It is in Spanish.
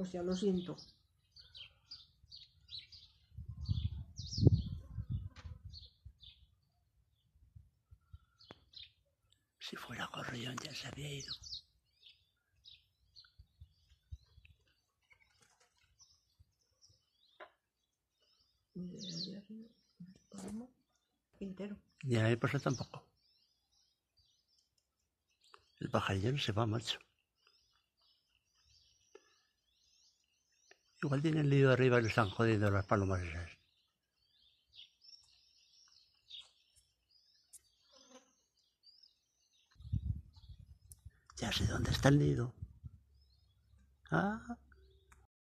Pues ya lo siento. Si fuera gorrión ya se había ido. Entero. Y ahí pues tampoco. El pajarillo no se va, macho. Igual tienen lío arriba y le están jodiendo las palomas esas. Ya sé dónde está el nido. Ah.